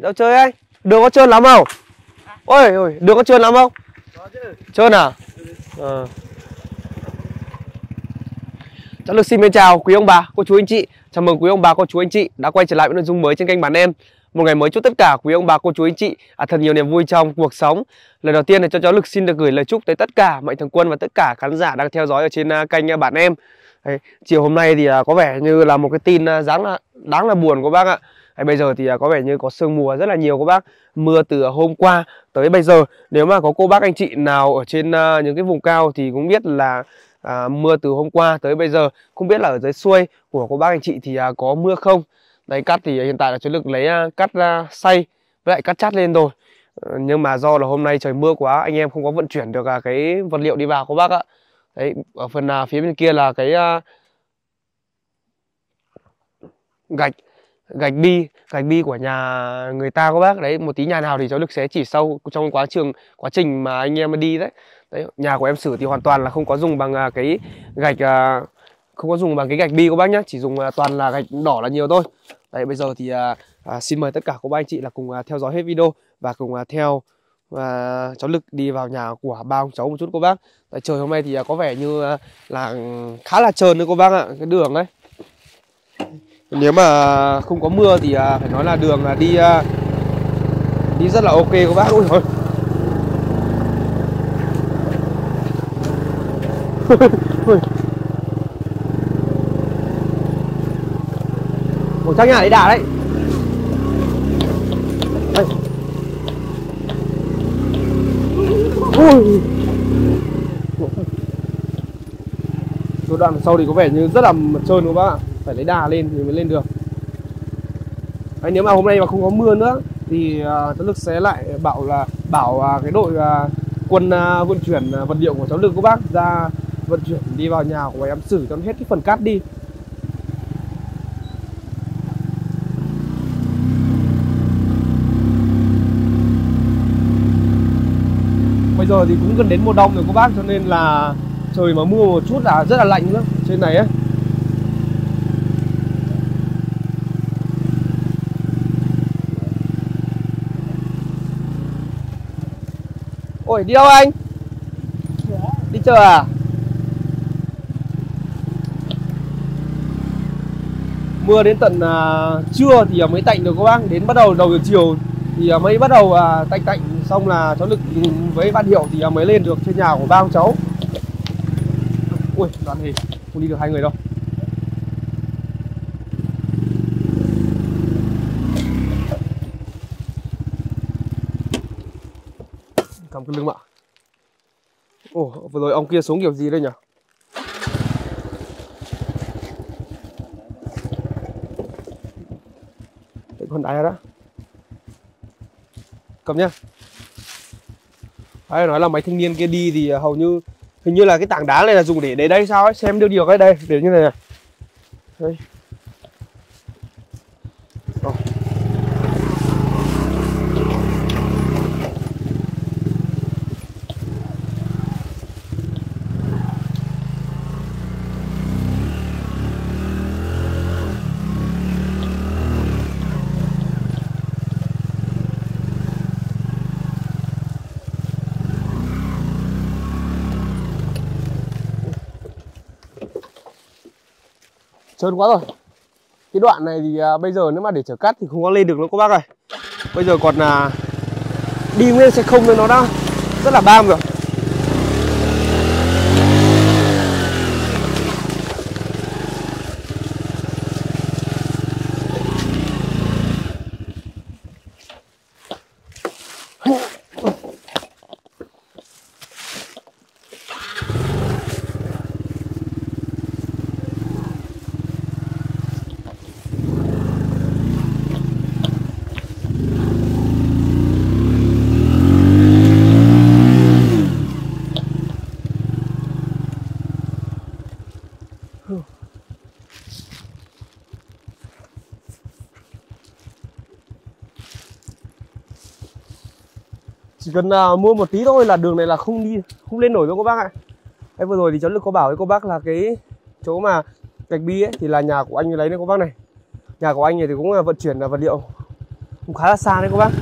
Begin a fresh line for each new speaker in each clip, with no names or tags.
Đâu chơi anh? Đường có trơn lắm không? Ôi ôi, đường có trơn lắm không?
Có chứ.
Trơn à? Cháu Lực xin chào quý ông bà, cô chú anh chị. Chào mừng quý ông bà, cô chú anh chị đã quay trở lại với nội dung mới trên kênh Bản Em. Một ngày mới chúc tất cả quý ông bà, cô chú anh chị thật nhiều niềm vui trong cuộc sống. Lời đầu tiên thì cho cháu Lực xin được gửi lời chúc tới tất cả mạnh thường quân và tất cả khán giả đang theo dõi ở trên kênh Bản Em. Đấy, chiều hôm nay thì có vẻ như là một cái tin đáng là buồn các bác ạ. Bây giờ thì có vẻ như có sương mù rất là nhiều các bác. Mưa từ hôm qua tới bây giờ. Nếu mà có cô bác anh chị nào ở trên những cái vùng cao thì cũng biết là mưa từ hôm qua tới bây giờ. Không biết là ở dưới xuôi của cô bác anh chị thì có mưa không. Đấy, cắt thì hiện tại là cháu Lực lấy cắt xay với lại cắt chát lên rồi. Nhưng mà do là hôm nay trời mưa quá, anh em không có vận chuyển được cái vật liệu đi vào các bác ạ. Đấy, ở phần phía bên kia là cái gạch bi của nhà người ta các bác. Đấy, một tí nhà nào thì cháu Lực sẽ chỉ sâu trong quá trình mà anh em đi đấy. Đấy, nhà của em Sử thì hoàn toàn là không có dùng bằng cái gạch không có dùng bằng cái gạch bi các bác nhá, chỉ dùng toàn là gạch đỏ là nhiều thôi. Đấy, bây giờ thì xin mời tất cả các bác anh chị là cùng theo dõi hết video và cùng theo cháu Lực đi vào nhà của ba ông cháu một chút cô bác. Tại trời hôm nay thì có vẻ như là khá là trơn đấy cô bác ạ, cái đường đấy. Nếu mà không có mưa thì phải nói là đường đi rất là ok các bác. Ôi thôi. Ủa chắc nhà đấy đà đấy. Đây. Ui. Số đoạn sau thì có vẻ như rất là trơn các bác ạ. Phải lấy đà lên thì mới lên được. Đấy, nếu mà hôm nay mà không có mưa nữa thì cháu Lực sẽ lại bảo cái đội quân vận chuyển vật liệu của cháu Lực các bác ra vận chuyển đi vào nhà của em Sử cho hết cái phần cát đi. Bây giờ thì cũng gần đến mùa đông rồi các bác, cho nên là trời mà mưa một chút là rất là lạnh nữa trên này ấy. Ôi đi đâu anh? Đi chờ à? Mưa đến tận trưa thì mới tạnh được các bác. Đến bắt đầu đầu giờ chiều thì mới bắt đầu tạnh. Xong là cháu Lực với bạn Hiệu thì mới lên được trên nhà của ba ông cháu. Ui đoạn thì không đi được hai người đâu. Cầm cái lưng ạ. Ồ, vừa rồi ông kia xuống kiểu gì đây nhỉ? Đấy, con đáy đó. Cầm nhá. Đấy, nói là mấy thanh niên kia đi thì hầu như hình như là cái tảng đá này là dùng để đây sao ấy, xem được điều cái đây, để như này này. Đây. Trơn quá rồi. Cái đoạn này thì bây giờ nếu mà để chở cát thì không có lên được nữa các bác ơi. Bây giờ còn đi nguyên xe không nên nó đã rất là bam rồi. Chỉ cần mua một tí thôi là đường này là không lên nổi đâu các bác ạ. Đấy, vừa rồi thì cháu Lực có bảo với cô bác là cái chỗ mà gạch bi ấy thì là nhà của anh lấy đấy các bác này. Nhà của anh này thì cũng vận chuyển vật liệu cũng khá là xa đấy các bác.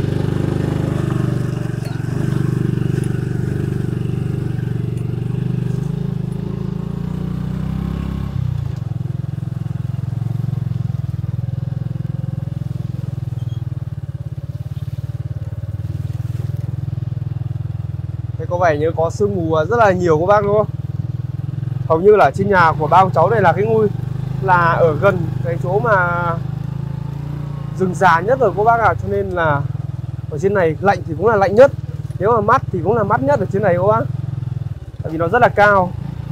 Đây có vẻ như có sương mù rất là nhiều các bác đúng không? Hầu như là trên nhà của ba ông cháu này là cái ngôi là ở gần cái chỗ mà rừng già nhất rồi các bác ạ. Cho nên là ở trên này lạnh thì cũng là lạnh nhất, nếu mà mát thì cũng là mát nhất ở trên này các bác. Tại vì nó rất là cao.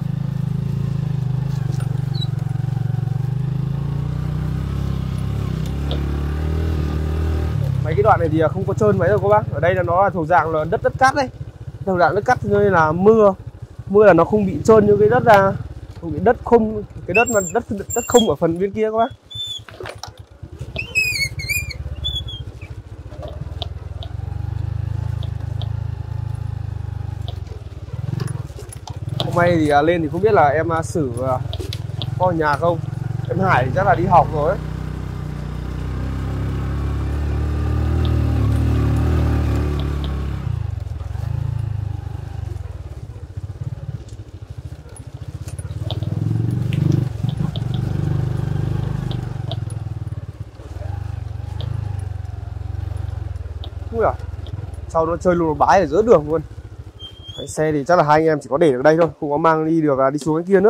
Mấy cái đoạn này thì không có trơn mấy rồi các bác. Ở đây là nó là thuộc dạng là đất cát đấy. Thuộc dạng đất cát cho nên là mưa là nó không bị trơn như cái đất ra, không bị đất không, cái đất mà đất không ở phần bên kia các bác. Hôm nay thì lên thì không biết là em Sử có ở nhà không. Em Hải thì chắc là đi học rồi ấy. Ui à, sau nó chơi lùn bái ở giữa đường luôn. Đấy, xe thì chắc là hai anh em chỉ có để được đây thôi, không có mang đi được đi xuống cái kia nữa.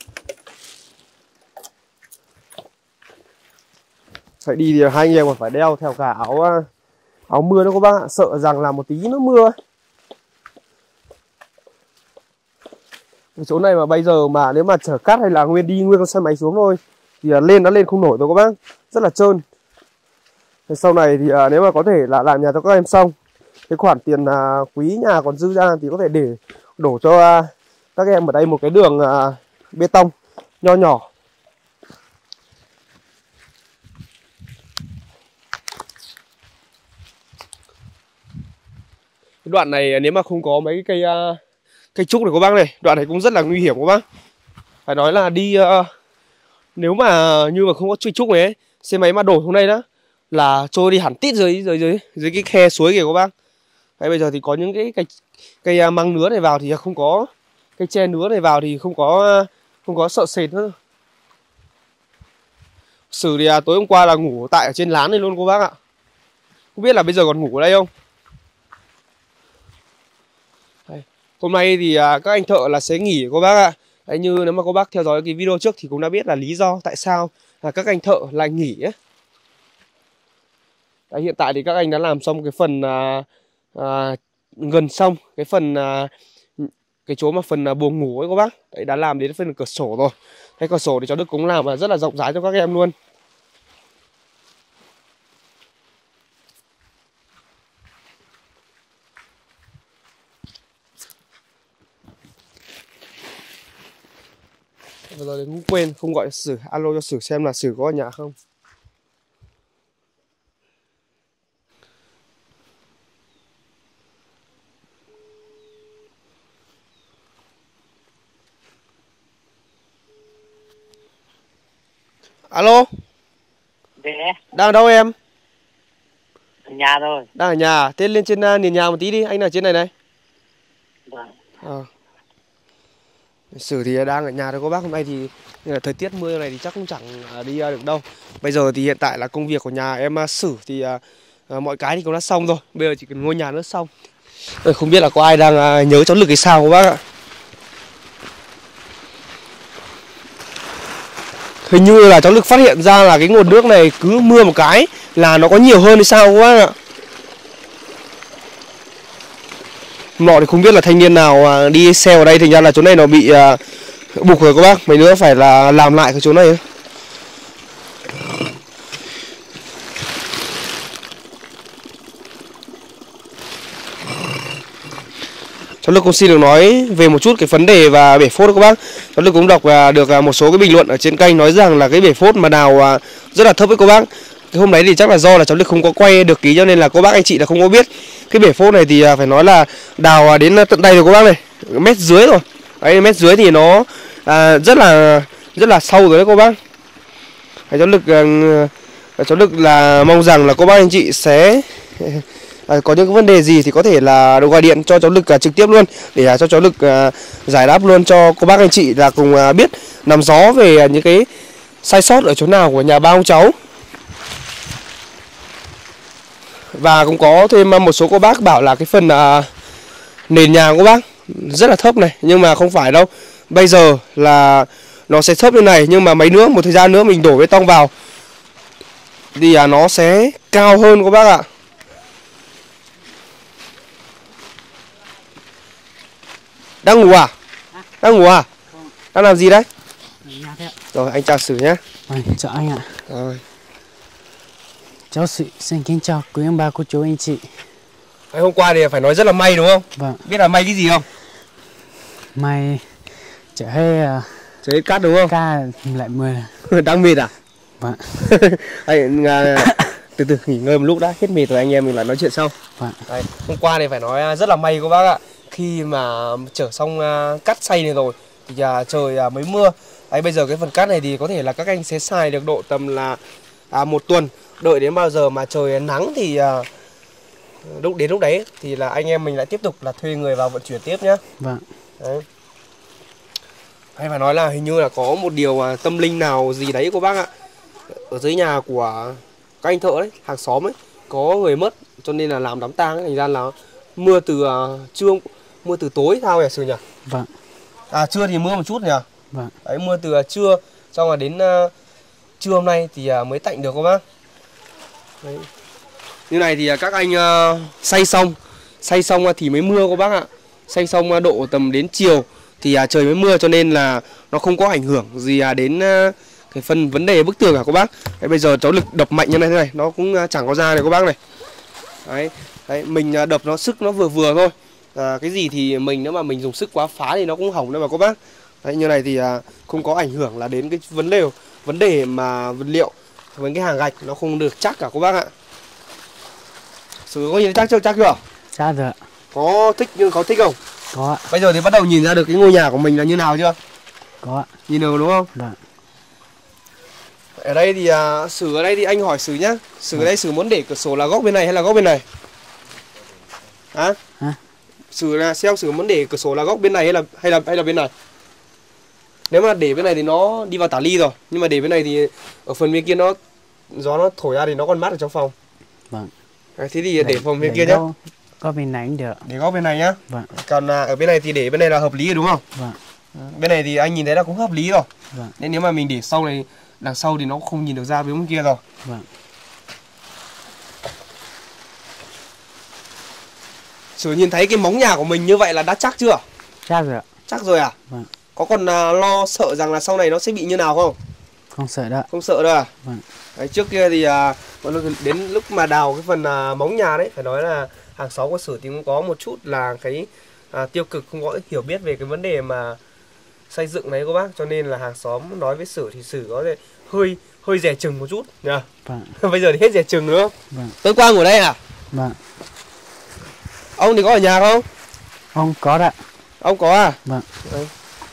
Phải đi thì hai anh em còn phải đeo theo cả áo mưa nữa các bác ạ, sợ rằng là một tí nó mưa. Cái chỗ này mà bây giờ mà nếu mà chở cát hay là nguyên con xe máy xuống thôi thì lên nó lên không nổi rồi các bác, rất là trơn. Thì sau này thì nếu mà có thể là làm nhà cho các em xong, cái khoản tiền quý nhà còn dư ra thì có thể để đổ cho các em ở đây một cái đường bê tông nho nhỏ. Cái đoạn này nếu mà không có mấy cây trúc này các bác này, đoạn này cũng rất là nguy hiểm các bác. Phải nói là đi nếu mà như mà không có trúc này ấy, xe máy mà đổ xuống đây đó là trôi đi hẳn tít dưới cái khe suối kìa các bác. Đấy, bây giờ thì có những cái cây măng nứa này vào thì không có, cây tre nứa này vào thì không có sợ sệt nữa. Sử thì tối hôm qua là ngủ tại ở trên lán này luôn cô bác ạ. Không biết là bây giờ còn ngủ ở đây không. Đây. Hôm nay thì các anh thợ là sẽ nghỉ cô bác ạ. Đấy, như nếu mà cô bác theo dõi cái video trước thì cũng đã biết là lý do tại sao là các anh thợ lại nghỉ ấy. Đấy, hiện tại thì các anh đã làm xong cái phần gần xong cái phần cái chỗ mà phần buồng ngủ ấy các bác. Đấy, đã làm đến phần cửa sổ rồi. Cái cửa sổ thì cháu Đức cũng làm rất là rộng rãi cho các em luôn. Vừa rồi cũng quên không gọi Sử, alo cho Sử xem là Sử có ở nhà không. Alo.
Để.
Đang ở đâu em?
Ở nhà thôi.
Đang ở nhà. Thế lên trên nền nhà một tí đi, anh ở trên này này.
Vâng.
Sử thì đang ở nhà thôi các bác. Hôm nay thì thời tiết mưa này thì chắc cũng chẳng đi được đâu. Bây giờ thì hiện tại là công việc của nhà em Sử thì mọi cái thì cũng đã xong rồi. Bây giờ chỉ cần ngôi nhà nữa xong. Không biết là có ai đang nhớ cháu Lực hay sao các bác ạ. Hình như là cháu Lực phát hiện ra là cái nguồn nước này cứ mưa một cái là nó có nhiều hơn hay sao các bác ạ. Nọ thì không biết là thanh niên nào đi xe ở đây, thành ra là chỗ này nó bị bục rồi các bác. Mấy nữa phải là làm lại cái chỗ này. Cháu Lực cũng xin được nói về một chút cái vấn đề và bể phốt các bác. Cháu Lực cũng đọc được một số cái bình luận ở trên kênh nói rằng là cái bể phốt mà đào rất là thấp với các bác. Cái hôm đấy thì chắc là do là cháu Lực không có quay được ký cho nên là cô bác anh chị là không có biết. Cái bể phốt này thì phải nói là đào đến tận đây rồi các bác này, mét dưới rồi. Đấy, mét dưới thì nó rất là sâu rồi đấy cô bác. Cháu Lực Cháu Lực là mong rằng là cô bác anh chị sẽ có những cái vấn đề gì thì có thể là gọi điện cho cháu Lực trực tiếp luôn, để cho cháu Lực giải đáp luôn cho cô bác anh chị là cùng biết nắm rõ về những cái sai sót ở chỗ nào của nhà ba ông cháu. Và cũng có thêm một số cô bác bảo là cái phần nền nhà của bác rất là thấp này, nhưng mà không phải đâu. Bây giờ là nó sẽ thấp như này, nhưng mà một thời gian nữa mình đổ bê tông vào thì nó sẽ cao hơn các bác ạ. Đang ngủ à? Đang ngủ à? Đang làm gì đấy? Rồi anh chào Sử nhé.
Chào anh ạ.
Rồi.
Cháu xin kính chào quý ông bà, cô chú, anh chị.
Hôm qua thì phải nói rất là may đúng không?
Vâng.
Biết là may cái gì không?
May chở hết
cát đúng không?
ca lại mưa.
Đang mệt à?
Vâng.
Từ từ nghỉ ngơi một lúc đã, hết mệt rồi anh em mình lại nói chuyện sau.
Vâng.
Đây, hôm qua thì phải nói rất là may các bác ạ. Khi mà chở xong cát xay này rồi thì trời mới mưa. Đấy, bây giờ cái phần cát này thì có thể là các anh sẽ xài được độ tầm là 1 tuần. Đợi đến bao giờ mà trời nắng thì đến lúc đấy thì là anh em mình lại tiếp tục là thuê người vào vận chuyển tiếp nhá.
Vâng.
Đấy. Hay phải nói là hình như là có một điều tâm linh nào gì đấy cô bác ạ. Ở dưới nhà của các anh thợ đấy, hàng xóm ấy, có người mất cho nên là làm đám tang ấy, thành ra là mưa từ trưa, mưa từ tối sao nhỉ Sử nhỉ?
Vâng.
Trưa thì mưa một chút nhỉ?
Vâng.
Đấy, mưa từ trưa xong rồi đến trưa hôm nay thì mới tạnh được cô bác. Đấy. Như này thì các anh xay xong thì mới mưa cô bác ạ. Xay xong độ tầm đến chiều thì trời mới mưa, cho nên là nó không có ảnh hưởng gì đến cái phần vấn đề bức tường cả cô bác. Đấy, bây giờ cháu Lực đập mạnh như này thế này, nó cũng chẳng có ra này cô bác này. Đấy, mình đập nó sức nó vừa vừa thôi. Cái gì thì mình nếu mà mình dùng sức quá phá thì nó cũng hỏng đấy mà cô bác. Đấy, như này thì không có ảnh hưởng là đến cái vấn đề mà vật liệu với cái hàng gạch nó không được chắc cả cô bác ạ. Sử có nhìn chắc chưa? Chắc rồi ạ. Có thích không?
Có ạ.
Bây giờ thì bắt đầu nhìn ra được cái ngôi nhà của mình là như nào chưa?
Có ạ.
Nhìn được đúng không?
Vâng.
Ở đây thì Sử ở đây thì anh hỏi Sử nhá. Sử ở đây Sử muốn để cửa sổ là góc bên này hay là góc bên này? Hả? Sử là xem Sử muốn để cửa sổ là góc bên này hay là bên này? Nếu mà để bên này thì nó đi vào tả ly rồi, nhưng mà để bên này thì ở phần bên kia gió nó thổi ra thì nó còn mát ở trong phòng.
Vâng.
Thế thì để phòng bên kia nhá.
Có bên này cũng được.
Để góc bên này nhá.
Vâng.
Còn ở bên này thì để bên này là hợp lý rồi đúng không?
Vâng.
Bên này thì anh nhìn thấy là cũng hợp lý rồi.
Vâng.
Nên nếu mà mình để sau này, đằng sau thì nó không nhìn được ra bên kia rồi.
Vâng.
Sử nhìn thấy cái móng nhà của mình như vậy là đã chắc chưa?
Chắc rồi ạ.
Chắc rồi à?
Vâng.
Có còn lo sợ rằng là sau này nó sẽ bị như nào không?
Không sợ đâu.
Không sợ đâu à?
Vâng.
Đấy, trước kia thì đến lúc mà đào cái phần móng nhà đấy, phải nói là hàng xóm của Sử thì cũng có một chút là cái tiêu cực, không có hiểu biết về cái vấn đề mà xây dựng đấy cô bác, cho nên là hàng xóm nói với Sử thì Sử có thể hơi dè chừng một chút nhỉ.
Vâng.
Bây giờ thì hết dè chừng nữa.
Vâng.
Tối qua ngủ đây à?
Vâng.
Ông thì có ở nhà không?
Ông có đấy.
Ông có à?
Vâng.
Đấy.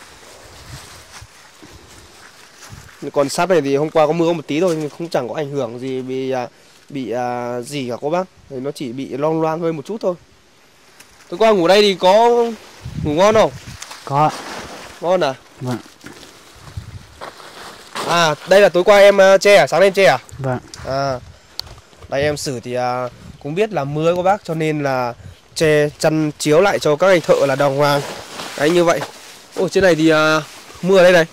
Còn sắt này thì hôm qua có mưa một tí thôi, nhưng không chẳng có ảnh hưởng gì bị gì cả cô bác. Thì nó chỉ bị loang loang hơi một chút thôi. Tối qua ngủ đây thì có ngủ ngon không?
Có.
Ngon à?
Vâng.
Đây là tối qua em che à? Sáng nay em che à?
Vâng.
Đây em Sử thì cũng biết là mưa cô bác, cho nên là che chăn chiếu lại cho các anh thợ là đàng hoàng. Đấy như vậy. Ồ, trên này thì mưa ở đây này.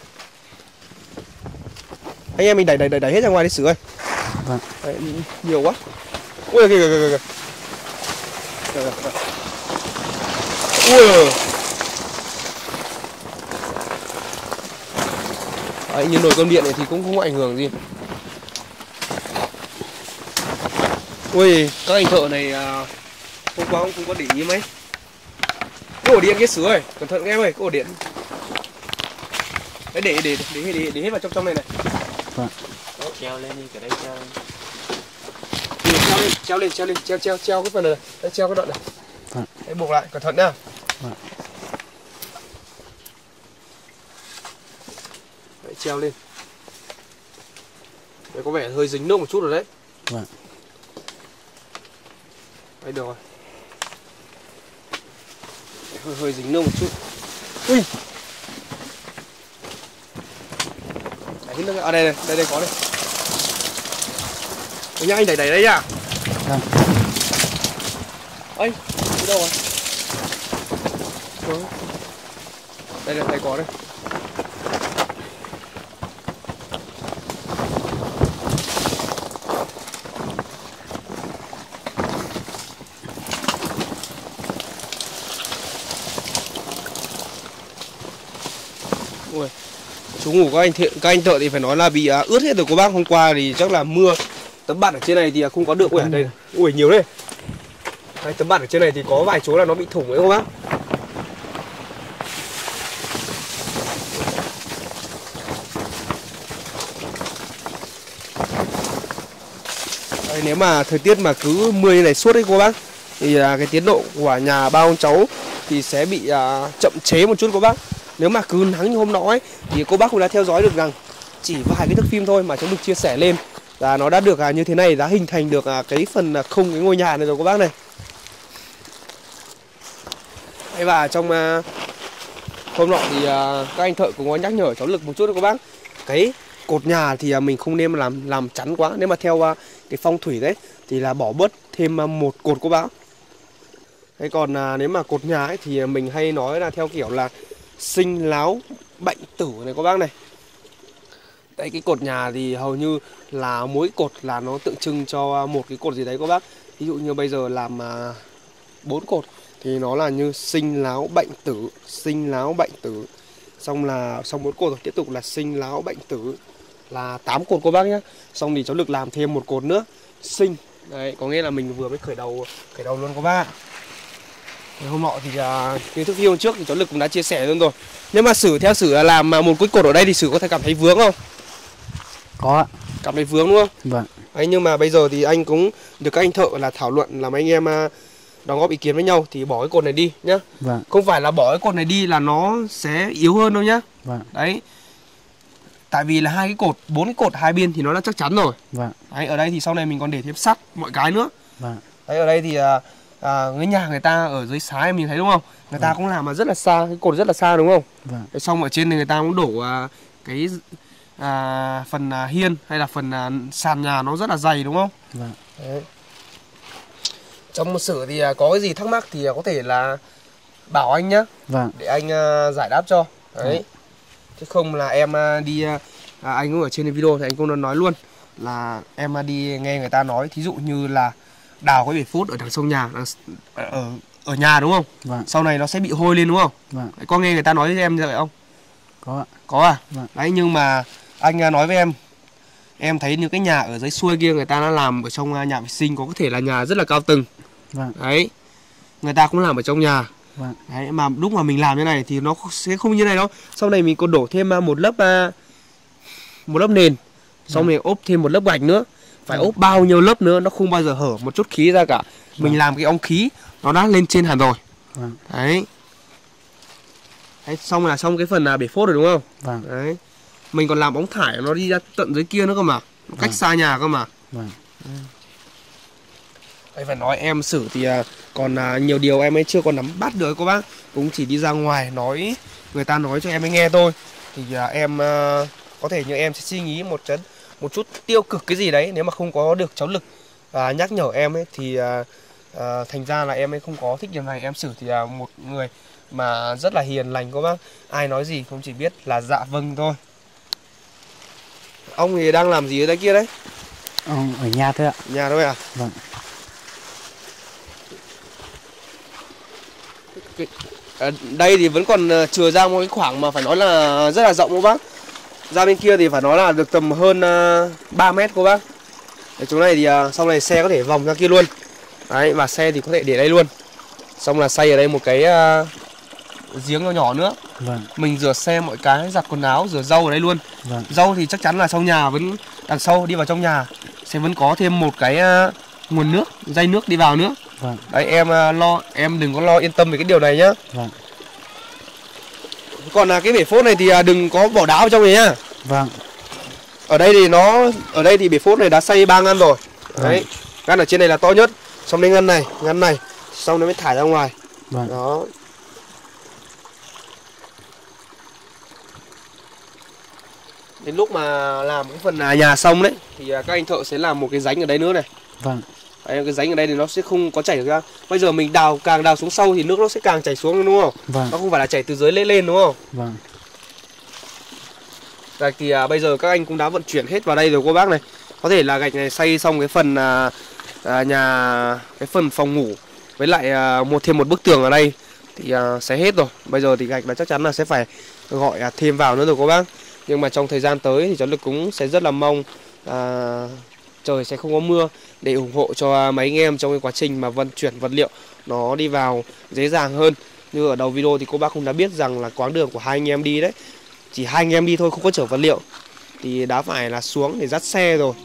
Anh em mình đẩy hết ra ngoài đi Sử ơi.
Vâng.
Đấy, nhiều quá. Ui kìa. Ui. Đấy, như nồi cơm điện này thì cũng không có ảnh hưởng gì. Ui, các anh thợ này hôm qua cũng không có để ý mấy. Cái ổ điện cái Sử ơi, cẩn thận em ơi, cái ổ điện. Đấy, để hết vào trong này này.
Vâng.
Đó, treo lên đi, cái đây treo lên.
Treo cái phần này. Đấy, treo cái đoạn này.
Vâng.
Đấy, buộc lại, cẩn thận nhá.
Vâng.
Đấy, treo lên. Đấy, có vẻ hơi dính nước một chút rồi đấy.
Vâng.
Đấy được rồi. Hơi dính nước một chút. Ui. Đấy nước ở đây đây có đây. Đấy nhá, anh đẩy đây nhá.
Vâng.
Ơi, đi đâu rồi? Đây có đây. Ui, chú ngủ các anh thợ thì phải nói là bị ướt hết rồi cô bác. Hôm qua thì chắc là mưa. Tấm bạt ở trên này thì không có được. Ui, ở đây. Ui, nhiều đây. Đấy, tấm bạt ở trên này thì có vài chỗ là nó bị thủng đấy cô bác. Đấy, nếu mà thời tiết mà cứ mưa như này suốt đấy cô bác thì cái tiến độ của nhà ba ông cháu thì sẽ bị chậm chế một chút cô bác. Nếu mà cứ nắng như hôm nọ ấy thì cô bác cũng đã theo dõi được rằng chỉ vài cái thước phim thôi mà cháu được chia sẻ lên là nó đã được như thế này, đã hình thành được cái phần khung cái ngôi nhà này rồi cô bác này. Và trong hôm nọ thì các anh thợ cũng có nhắc nhở cháu Lực một chút đó cô bác. Cái cột nhà thì mình không nên làm chắn quá. Nếu mà theo cái phong thủy đấy thì là bỏ bớt thêm một cột cô bác. Thế còn nếu mà cột nhà ấy thì mình hay nói là theo kiểu là sinh láo bệnh tử này cô bác này. Đấy, cái cột nhà thì hầu như là mỗi cột là nó tượng trưng cho một cái cột gì đấy cô bác. Ví dụ như bây giờ làm 4 cột thì nó là như sinh láo bệnh tử, sinh láo bệnh tử. Xong 4 cột rồi tiếp tục là sinh láo bệnh tử là 8 cột cô bác nhá. Xong thì cháu Lực làm thêm một cột nữa, sinh. Đấy, có nghĩa là mình vừa mới khởi đầu luôn cô bác ạ. Hôm nọ thì cái thước phim trước thì cháu Lực cũng đã chia sẻ luôn rồi. Nhưng mà theo Sử là làm một cái cột ở đây thì Sử có thể cảm thấy vướng không?
Có ạ.
Cảm thấy vướng đúng không?
Vâng.
Đấy, nhưng mà bây giờ thì anh cũng được các anh thợ là thảo luận làm anh em đóng góp ý kiến với nhau thì bỏ cái cột này đi nhá.
Vâng.
Không phải là bỏ cái cột này đi là nó sẽ yếu hơn đâu nhá.
Vâng.
Đấy. Tại vì là 4 cái cột hai bên thì nó đã chắc chắn rồi.
Vâng.
Đấy, ở đây thì sau này mình còn để thêm sắt mọi cái nữa.
Vâng.
Đấy, ở đây thì cái nhà người ta ở dưới xá em nhìn thấy đúng không? Người ta cũng làm mà rất là xa, cái cột rất là xa đúng không?
Vâng.
Đấy, xong ở trên này người ta cũng đổ cái phần hiên hay là phần sàn nhà nó rất là dày đúng không?
Vâng.
Đấy. Trong một Sử thì có cái gì thắc mắc thì có thể là bảo anh nhá.
Vâng.
Để anh giải đáp cho. Đấy.
Vâng.
Chứ không là em đi anh cũng ở trên video thì anh cũng nói luôn là em đi nghe người ta nói, thí dụ như là đào cái bể phốt ở đằng sông nhà ở nhà đúng không?
Vâng.
Sau này nó sẽ bị hôi lên đúng không?
Vâng.
Đấy, có nghe người ta nói với em như vậy không?
Có ạ.
Có à?
Vâng.
Đấy, nhưng mà anh nói với em thấy những cái nhà ở dưới xuôi kia người ta đã làm ở trong nhà vệ sinh, có thể là nhà rất là cao tầng.
Vâng.
Đấy, người ta cũng làm ở trong nhà.
Vâng.
Đấy, mà lúc mà mình làm như này thì nó sẽ không như này đâu. Sau này mình còn đổ thêm một lớp nền, xong mình ốp thêm một lớp gạch nữa. Phải ốp bao nhiêu lớp nữa nó không bao giờ hở một chút khí ra cả. Mình làm cái ống khí nó đã lên trên hẳn rồi.
Vâng.
Đấy. Đấy, xong là xong cái phần bể phốt rồi đúng không?
Vâng.
Đấy. Mình còn làm ống thải nó đi ra tận dưới kia nữa cơ mà. Nó cách xa nhà cơ mà.
Vâng.
Đấy, phải nói em Sử thì còn nhiều điều em ấy chưa còn nắm bắt được cô bác. Cũng chỉ đi ra ngoài nói, người ta nói cho em ấy nghe thôi. Thì em có thể như em sẽ suy nghĩ một chút tiêu cực cái gì đấy. Nếu mà không có được cháu Lực nhắc nhở em ấy thì thành ra là em ấy không có thích điều này. Em Sử thì là một người mà rất là hiền lành cô bác. Ai nói gì cũng chỉ biết là dạ vâng thôi. Ông thì đang làm gì ở đây kia đấy?
Ở nhà thôi ạ.
Nhà thôi à?
Vâng.
Ở đây thì vẫn còn chừa ra một cái khoảng mà phải nói là rất là rộng cô bác. Ra bên kia thì phải nói là được tầm hơn 3 mét cô bác. Ở chỗ này thì sau này xe có thể vòng ra kia luôn. Đấy, và xe thì có thể để đây luôn. Xong là xây ở đây một cái giếng nhỏ nhỏ nữa.
Vâng.
Mình rửa xe mọi cái, giặt quần áo, rửa rau ở đây luôn.
Vâng.
Rau thì chắc chắn là trong nhà vẫn, đằng sau đi vào trong nhà sẽ vẫn có thêm một cái nguồn nước, dây nước đi vào nữa.
Vâng.
Đấy, em đừng có lo, yên tâm về cái điều này nhá.
Vâng.
Còn cái bể phốt này thì đừng có bỏ đá vào trong này nhá.
Vâng.
Ở đây thì bể phốt này đã xây 3 ngăn rồi. Đấy. Ngăn ở trên này là to nhất. Xong đến ngăn này, xong nó mới thải ra ngoài.
Vâng.
Đó. Đến lúc mà làm cái phần nhà xong đấy thì các anh thợ sẽ làm một cái rãnh ở đây nữa này.
Vâng.
Đấy, cái rãnh ở đây thì nó sẽ không có chảy được ra. Bây giờ mình càng đào xuống sâu thì nước nó sẽ càng chảy xuống đúng không?
Vâng.
Nó không phải là chảy từ dưới lên đúng không?
Vâng.
Gạch thì bây giờ các anh cũng đã vận chuyển hết vào đây rồi cô bác này. Có thể là gạch này xây xong cái phần cái phần phòng ngủ với lại thêm một bức tường ở đây thì sẽ hết rồi. Bây giờ thì gạch là chắc chắn là sẽ phải gọi thêm vào nữa rồi cô bác. Nhưng mà trong thời gian tới thì cháu Lực cũng sẽ rất là mong trời sẽ không có mưa để ủng hộ cho mấy anh em trong cái quá trình mà vận chuyển vật liệu nó đi vào dễ dàng hơn. Như ở đầu video thì cô bác cũng đã biết rằng là quãng đường của hai anh em đi đấy, chỉ hai anh em đi thôi, không có chở vật liệu thì đã phải là xuống để dắt xe rồi.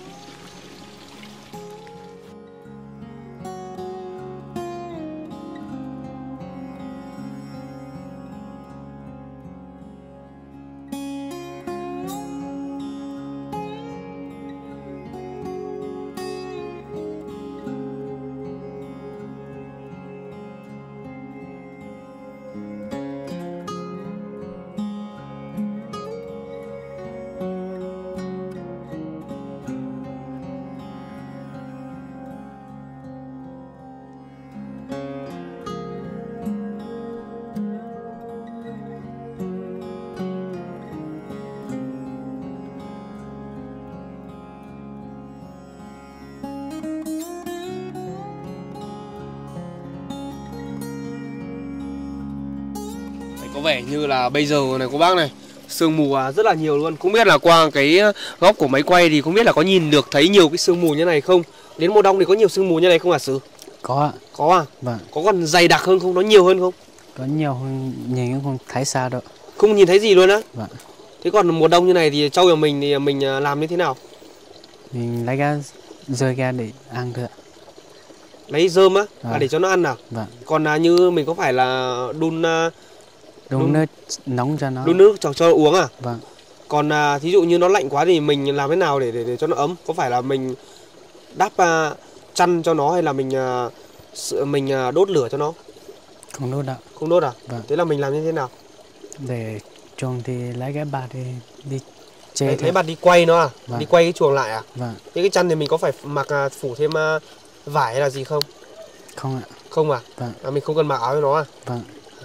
Có vẻ như là bây giờ này cô bác này, sương mù rất là nhiều luôn. Không biết là qua cái góc của máy quay thì không biết là có nhìn được thấy nhiều cái sương mù như này không. Đến mùa đông thì có nhiều sương mù như này không hả Sứ?
Có ạ.
Có à?
Vâng.
Có còn dày đặc hơn không? Nó nhiều hơn không?
Có nhiều hơn, nhìn không thấy xa đâu.
Không nhìn thấy gì luôn á?
Vâng.
Thế còn mùa đông như này thì trâu nhà mình thì mình làm như thế nào?
Mình lấy ra rơi ra để ăn thôi ạ.
Lấy rơm á?
Vâng.
Để cho nó ăn nào?
Vâng.
Còn như mình có phải là đun
nước nóng cho nó.
đun nước cho nó uống à?
Vâng.
Còn thí dụ như nó lạnh quá thì mình làm thế nào để cho nó ấm? Có phải là mình đắp chăn cho nó hay là mình đốt lửa cho nó?
Không đốt ạ.
Không đốt à?
Vâng.
Thế là mình làm như thế nào?
Để chuồng thì lấy cái bạt đi chế.
Lấy bạt đi quay nó à?
Vâng.
Đi quay cái chuồng lại à?
Vâng.
Thế cái chăn thì mình có phải mặc phủ thêm vải hay là gì không?
Không ạ.
Không à?
Vâng.
Mình không cần mặc áo cho nó à?
Vâng.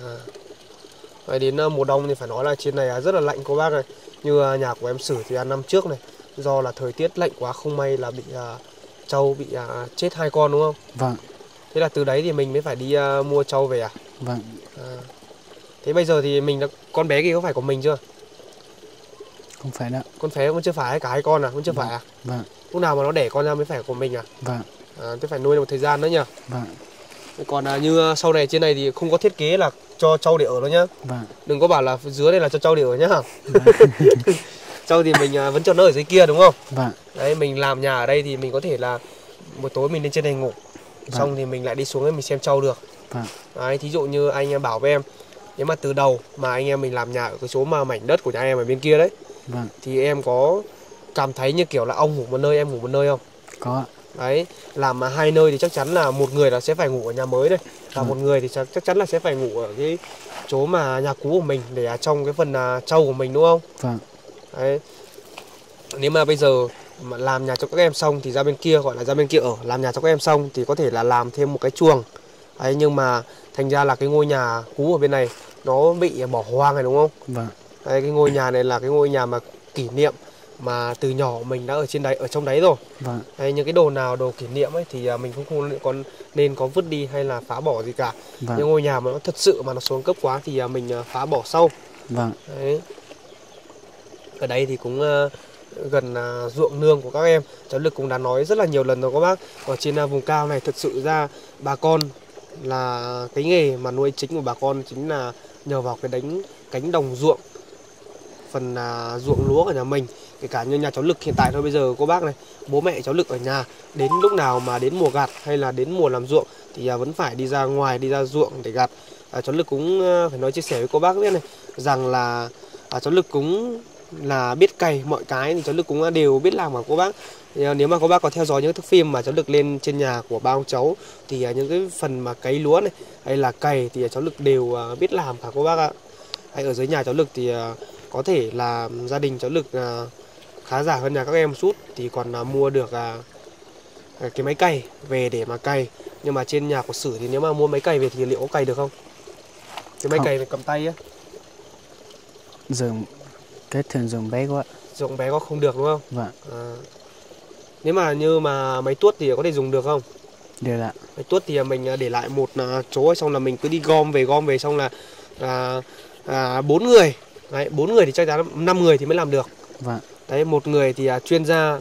Vậy đến mùa đông thì phải nói là trên này rất là lạnh cô bác này. Như nhà của em Sử thì năm trước này, do là thời tiết lạnh quá không may là bị trâu bị chết 2 con đúng không?
Vâng.
Thế là từ đấy thì mình mới phải đi mua trâu về à?
Vâng.
Thế bây giờ thì con bé kia có phải của mình chưa?
Không phải đâu.
Con bé vẫn chưa phải, cả 2 con à? Vẫn chưa phải à?
Vâng.
Lúc nào mà nó đẻ con ra mới phải của mình à?
Vâng.
Thế phải nuôi một thời gian nữa nhỉ?
Vâng.
Còn như sau này trên này thì không có thiết kế là cho trâu để ở đâu nhá.
Vâng.
Đừng có bảo là dưới này là cho trâu để ở nhá. Trâu thì mình vẫn cho nó ở dưới kia đúng không?
Vâng.
Đấy, mình làm nhà ở đây thì mình có thể là một tối mình lên trên này ngủ.
Vâng.
Xong thì mình lại đi xuống đấy mình xem trâu được.
Vâng.
Đấy, thí dụ như anh em bảo với em, nếu mà từ đầu mà anh em mình làm nhà ở cái số mà mảnh đất của nhà em ở bên kia đấy,
Vâng.
thì em có cảm thấy như kiểu là ông ngủ một nơi em ngủ một nơi không?
Có ạ.
Đấy, làm mà 2 nơi thì chắc chắn là một người là sẽ phải ngủ ở nhà mới đây, và một người thì chắc chắn là sẽ phải ngủ ở cái chỗ mà nhà cũ của mình để trong cái phần trâu của mình đúng không?
Vâng.
Đấy. Nếu mà bây giờ mà làm nhà cho các em xong thì ra bên kia, gọi là ra bên kia ở, làm nhà cho các em xong thì có thể là làm thêm một cái chuồng. Đấy, nhưng mà thành ra là cái ngôi nhà cũ ở bên này nó bị bỏ hoang này đúng không?
Vâng.
Đấy, cái ngôi nhà này là cái ngôi nhà mà kỷ niệm mà từ nhỏ mình đã ở trên đấy, ở trong đấy rồi.
Vâng.
Đấy, những cái đồ nào đồ kỷ niệm ấy thì mình cũng không còn nên có vứt đi hay là phá bỏ gì cả.
Vâng.
Những ngôi nhà mà nó thật sự mà nó xuống cấp quá thì mình phá bỏ sau.
Vâng.
Đấy. Ở đây thì cũng gần ruộng nương của các em, cháu Lực cũng đã nói rất là nhiều lần rồi các bác. Ở trên vùng cao này thật sự ra bà con là cái nghề mà nuôi chính của bà con chính là nhờ vào cái cánh đồng ruộng, phần ruộng lúa của nhà mình. Kể cả như nhà cháu Lực hiện tại thôi, bây giờ cô bác này, bố mẹ cháu Lực ở nhà, đến lúc nào mà đến mùa gặt hay là đến mùa làm ruộng thì vẫn phải đi ra ngoài, đi ra ruộng để gặt. Cháu Lực cũng phải nói chia sẻ với cô bác biết này rằng là cháu Lực cũng là biết cày mọi cái thì cháu Lực cũng đều biết làm của cô bác. Nếu mà các bác có theo dõi những thước phim mà cháu Lực lên trên nhà của ba ông cháu thì những cái phần mà cấy lúa này hay là cày thì cháu Lực đều biết làm cả cô bác ạ. Hay ở dưới nhà cháu Lực thì có thể là gia đình cháu Lực khá giả hơn nhà các em một chút thì còn mua được cái máy cày về để mà cày. Nhưng mà trên nhà của Sử thì nếu mà mua máy cày về thì liệu có cày được không? Cái máy cày này cầm tay á.
Dùng cái thường dùng bé quá.
Dùng bé có không được đúng không?
Vâng.
Nếu mà như mà máy tuốt thì có thể dùng được không?
Được ạ.
Máy tuốt thì mình để lại một chỗ xong là mình cứ đi gom về xong là 4 người. Đấy, 4 người thì chắc chắn 5 người thì mới làm được.
Vâng.
Đấy, một người thì chuyên gia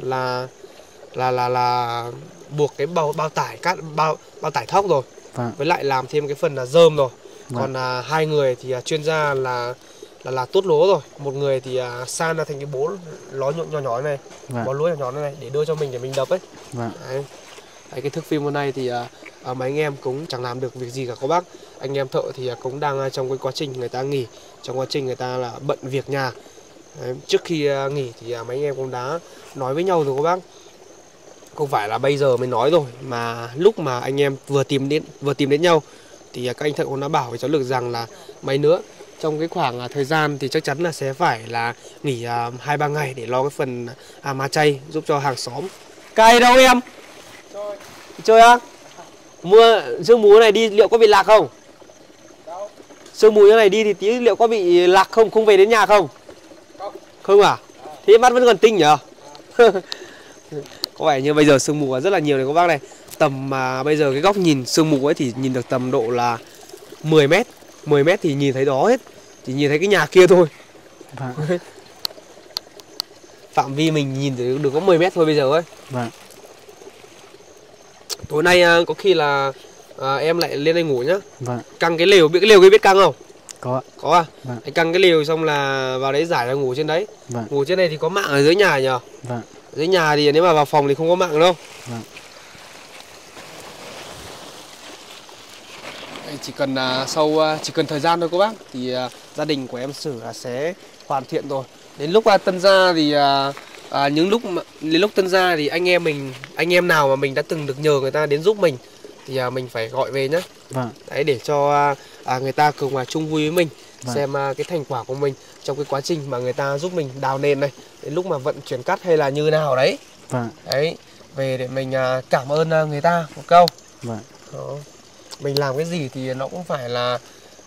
là buộc cái bao tải bao tải thóc rồi.
Vâng.
Với lại làm thêm cái phần là rơm rồi.
Vâng.
Còn 2 người thì chuyên gia là tốt lúa rồi. Một người thì san ra thành cái bố ló nhỏ này.
Vâng.
Bó lúa nhỏ này để đưa cho mình để mình đập ấy.
Vâng.
Đấy, cái thước phim hôm nay thì mấy anh em cũng chẳng làm được việc gì cả các bác. Anh em thợ thì cũng đang trong cái quá trình người ta nghỉ, trong quá trình người ta là bận việc nhà. Đấy, trước khi nghỉ thì mấy anh em cũng đã nói với nhau rồi các bác. Không phải là bây giờ mới nói rồi, mà lúc mà anh em vừa tìm đến nhau thì các anh thợ cũng đã bảo với cháu Lực rằng là mấy nữa trong cái khoảng thời gian thì chắc chắn là sẽ phải là nghỉ 2-3 ngày để lo cái phần ma chay giúp cho hàng xóm. Cày đâu em? Chơi á? Mua sương mù này đi liệu có bị lạc không? Sương mù như này đi thì tí liệu có bị lạc không? Không về đến nhà không? Không à? Thế mắt vẫn còn tinh nhỉ? Có vẻ như bây giờ sương mù rất là nhiều này các bác này. Tầm mà bây giờ cái góc nhìn sương mù ấy thì nhìn được tầm độ là 10 mét. 10 mét thì nhìn thấy đó hết. Chỉ nhìn thấy cái nhà kia thôi.
Vâng.
Phạm vi mình nhìn được có 10 mét thôi bây giờ ấy.
Vâng.
Tối nay có khi là em lại lên đây ngủ nhá.
Vâng.
Căng cái lều, biết cái lều biết căng không?
Có.
Có à?
Vâng.
Anh căng cái lều xong là vào đấy giải ra ngủ trên đấy.
Vâng.
Ngủ trên này thì có mạng ở dưới nhà nhỉ?
Vâng.
Dưới nhà thì nếu mà vào phòng thì không có mạng đâu.
Vâng.
Chỉ cần thời gian thôi các bác thì gia đình của em Sử sẽ hoàn thiện rồi. Đến lúc tân gia thì đến lúc tân gia thì anh em nào mà mình đã từng được nhờ người ta đến giúp mình thì mình phải gọi về nhé.
Vâng.
Đấy, để cho người ta cùng chung vui với mình.
Vâng.
Xem cái thành quả của mình trong cái quá trình mà người ta giúp mình đào nền này, đến lúc mà vận chuyển cát hay là như nào đấy.
Vâng.
Đấy, về để mình cảm ơn người ta một câu.
Vâng.
Đó. Mình làm cái gì thì nó cũng phải là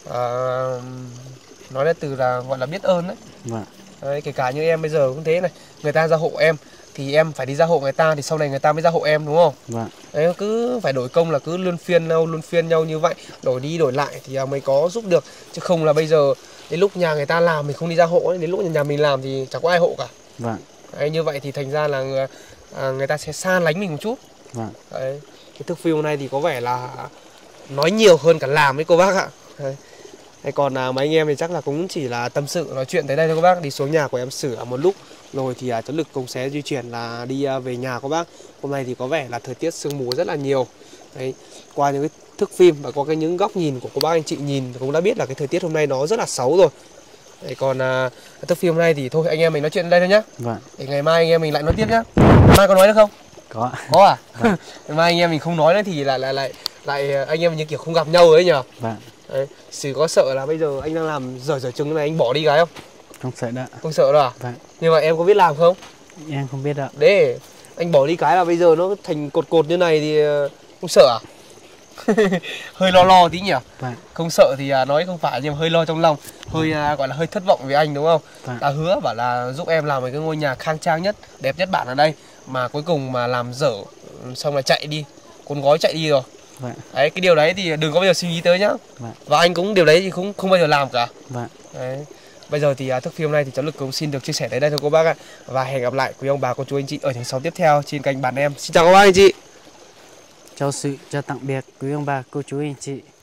nói là từ là gọi là biết ơn đấy.
Vâng.
Đấy, kể cả như em bây giờ cũng thế này, người ta gia hộ em thì em phải đi gia hộ người ta thì sau này người ta mới gia hộ em đúng không?
Vâng.
Đấy, cứ phải đổi công là cứ luân phiên nhau như vậy, đổi đi đổi lại thì mới có giúp được, chứ không là bây giờ đến lúc nhà người ta làm mình không đi gia hộ ấy, đến lúc nhà mình làm thì chẳng có ai hộ cả.
Vâng.
Đấy, như vậy thì thành ra là người ta sẽ xa lánh mình một chút.
Vâng.
Đấy, cái thước phim này thì có vẻ là nói nhiều hơn cả làm ấy cô bác ạ. Đấy. Còn mấy anh em thì chắc là cũng chỉ là tâm sự nói chuyện tới đây thôi các bác. Đi xuống nhà của em Sử một lúc rồi thì cháu Lực cũng sẽ di chuyển là đi về nhà các bác. Hôm nay thì có vẻ là thời tiết sương mù rất là nhiều. Đấy, qua những cái thước phim và qua những góc nhìn của cô bác anh chị nhìn cũng đã biết là cái thời tiết hôm nay nó rất là xấu rồi. Đấy, còn thước phim hôm nay thì thôi anh em mình nói chuyện ở đây thôi nhá.
Vâng.
Để ngày mai anh em mình lại nói tiếp nhá. Mai có nói được không?
Có.
Có à?
Vâng.
Ngày mai anh em mình không nói nữa thì lại anh em như kiểu không gặp nhau ấy nhỉ?
Vâng.
Đấy, Sử có sợ là bây giờ anh đang làm dở trứng này anh bỏ đi cái không?
Không sợ đâu.
Không sợ đâu à?
Vâng.
Nhưng mà em có biết làm không?
Em không biết đâu.
Để anh bỏ đi cái là bây giờ nó thành cột như này thì không sợ à? Hơi lo tí nhỉ?
Vâng.
Không sợ thì nói không phải nhưng mà hơi lo trong lòng, hơi gọi là hơi thất vọng với anh đúng không?
Vâng.
Ta hứa bảo là giúp em làm một cái ngôi nhà khang trang nhất, đẹp nhất bản ở đây mà cuối cùng mà làm dở xong là chạy đi, cuốn gói chạy đi rồi.
Vâng.
Đấy, cái điều đấy thì đừng có bao giờ suy nghĩ tới nhá.
Vâng.
Và anh cũng điều đấy thì không bao giờ làm cả.
Vâng.
Đấy. Bây giờ thì thước phim này thì cháu Lực cũng xin được chia sẻ tới đây thôi cô bác ạ. Và hẹn gặp lại quý ông bà cô chú anh chị ở những số tiếp theo trên kênh Bản Em. Xin chào các bác anh chị.
Chào sự, chào tạm biệt quý ông bà, cô chú anh chị.